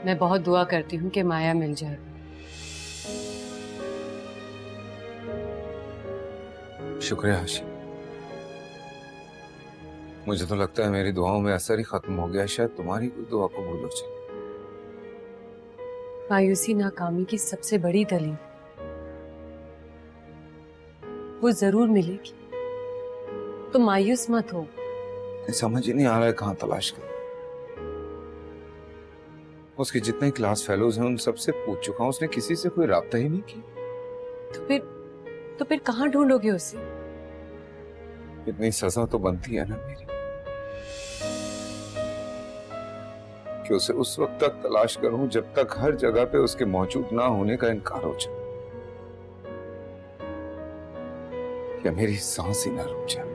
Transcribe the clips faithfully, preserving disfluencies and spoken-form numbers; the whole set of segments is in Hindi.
मैं बहुत दुआ करती हूँ कि माया मिल जाए। शुक्रिया हाशिम। मुझे तो लगता है मेरी दुआओं में असर ही खत्म हो गया, शायद तुम्हारी कोई दुआ कबूल हो जाए। मायूसी नाकामी की सबसे बड़ी दलील, वो जरूर मिलेगी, तो मायूस मत हो। समझ ही नहीं आ रहा है कहाँ तलाश करूं। उसके जितने क्लास फेलोज हैं उन सबसे पूछ चुका हूं, उसने किसी से कोई राब्ता ही नहीं किया। तो फिर तो फिर कहाँ ढूंढोगे उसे? इतनी सजा तो बनती है ना मेरी कि उसे उस वक्त तक तलाश करूं जब तक हर जगह पे उसके मौजूद ना होने का इनकार हो जाए, या मेरी सांस ही ना रुक जाए।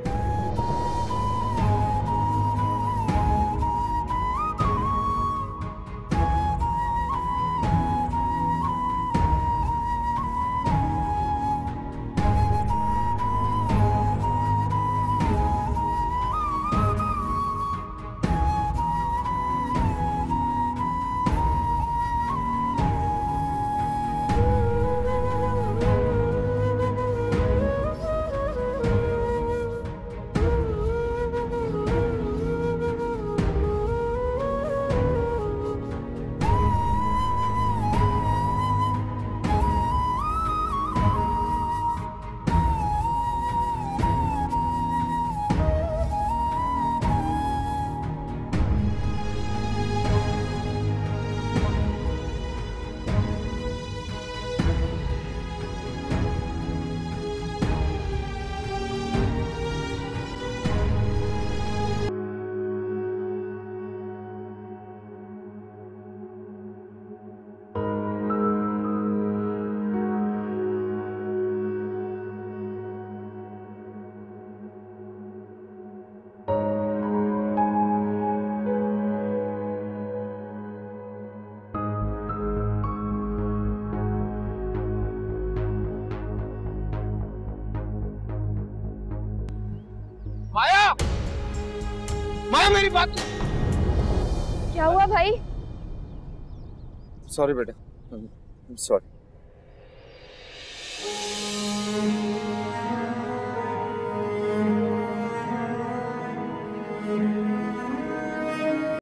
माया, माया मेरी बात। क्या हुआ भाई? सॉरी बेटा, सॉरी।